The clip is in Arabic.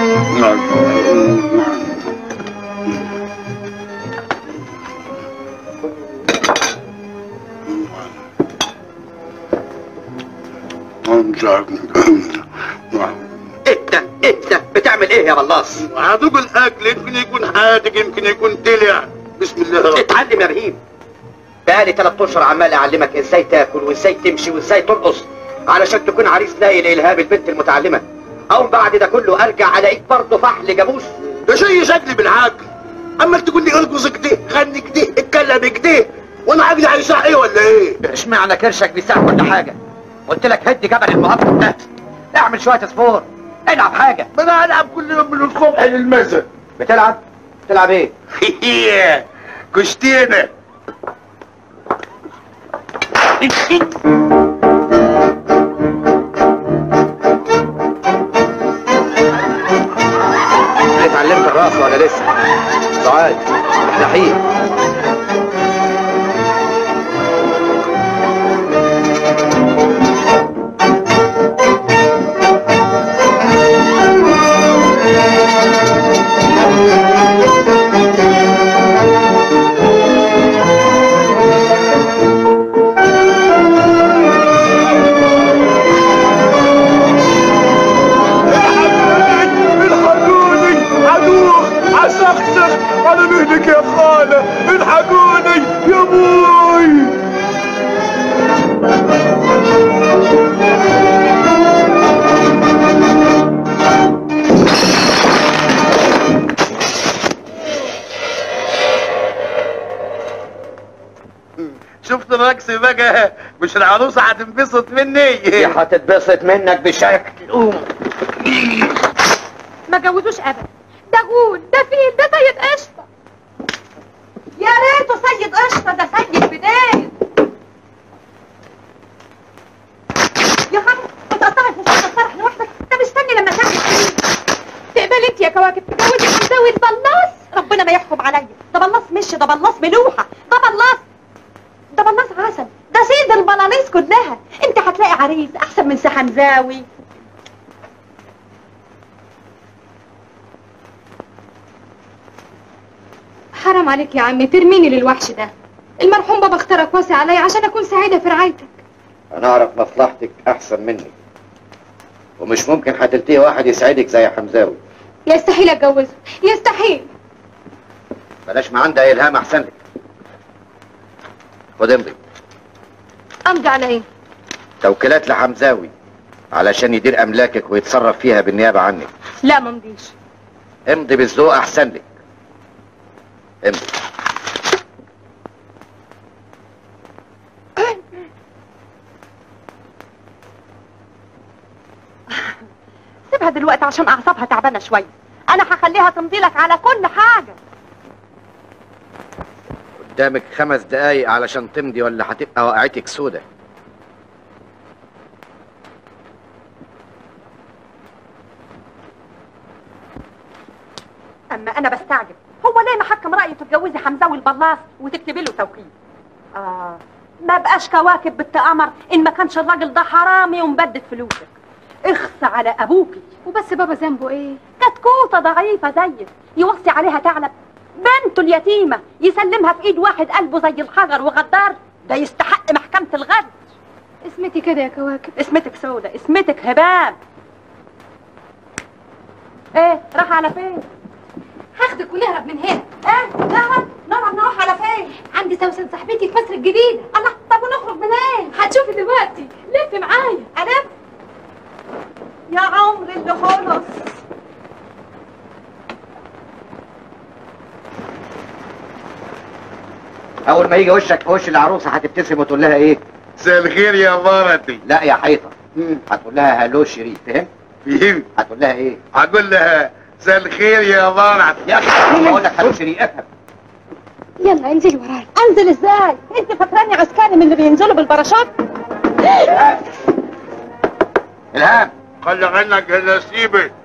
انت بتعمل ايه يا بلاص؟ عدوق الاكل يمكن يكون حادق يمكن يكون دلع. بسم الله. اتعلم يا بهيم. بقالي 3 اشهر عمال اعلمك ازاي تاكل وازاي تمشي وازاي ترقص علشان تكون عريس لاقي لالهام البنت المتعلمه. او بعد ده كله ارجع الاقيك برضه فحل جاموس. ده شيء شكلي بالعقل. اما تقول لي ارقص كده غني كده اتكلم كده وانا عقلي هيساع ايه ولا ايه؟ اشمعنى كرشك بيساع كل حاجه؟ قلت لك هدي جبل المهبط ده، اعمل شويه سبور، العب حاجه. ما انا العب كل يوم من الصبح للمساء. بتلعب ايه؟ كشتينه. اتعلمت الرقص ولا لسه؟ سعاد احنا حين. انا مهلك يا خاله، الحقوني يا ابوي. شفت الرقص بقى؟ مش العروسه هتنبسط مني؟ هي هتتبسط منك بشكل. ما جوزوش ابدا. ده غول، ده فيل، ده سيد قشطه. يا ريته سيد قشطه، ده سيد بدايه. يا خالد بتقطعي في صوت الفرح لوحدك؟ انت مستني لما تعمل ايه؟ تقبلي انت يا كواكب تجوزي حمزاوي البلاص؟ ربنا ما يحكم عليا. ده بلاص مش ده بلاص ملوحه، ده بلاص عسل، ده سيد البلاليس كلها. انت هتلاقي عريس احسن من سي حمزاوي. حرام عليك يا عمي ترميني للوحش ده. المرحوم بابا اختارك واسع عليا عشان اكون سعيده في رعايتك. انا اعرف مصلحتك احسن مني، ومش ممكن هتلتقي واحد يسعدك زي حمزاوي. يستحيل اتجوزه، يستحيل. بلاش ما عندها الهام احسن لك. خد امضي. امضي على ايه؟ توكيلات لحمزاوي علشان يدير املاكك ويتصرف فيها بالنيابه عنك. لا ما امضيش. امضي بالذوق احسن لك. امضي. سيبها دلوقتي عشان اعصابها تعبانه شويه. انا هخليها تمضي لك على كل حاجه. قدامك 5 دقايق علشان تمضي ولا هتبقى وقعتك سودة. اما انا بستعجب، هو ليه محكم رأيه تتجوزي حمزاوي البلاص وتكتبي له توكيل؟ ما بقاش كواكب بنت قمر ان ما كانش الراجل ده حرامي ومبدد فلوسك. اخص على ابوكي. وبس بابا ذنبه ايه؟ كتكوته ضعيفه زيك يوصي عليها ثعلب؟ بنته اليتيمه يسلمها في ايد واحد قلبه زي الحجر وغدار؟ ده يستحق محكمه الغد. اسمتي كده يا كواكب. اسمتك سودة، اسمتك هباب. ايه راح على فين؟ هاخدك ونهرب من هنا. ايه نهرب نروح على فين؟ عندي سوسن صاحبتي في مصر الجديدة. الله، طب ونخرج منين؟ هتشوفي دلوقتي. لفي معايا. الف يا عمري اللي خلص. اول ما يجي وشك في وش العروسه هتبتسم وتقول لها ايه؟ مساء الخير يا مرتي. لا يا حيطه، هتقول لها هلو شريف. فهمت؟ هتقول لها ايه؟ هقول لها مساء الخير يا مرتي. يا اخي بقول لك هلو شريف. افهم. يلا انزلي ورايا. انزل ازاي؟ انت فاكراني عسكري من اللي بينزلوا بالباراشوت؟ الهام خلي عنك النسيبه.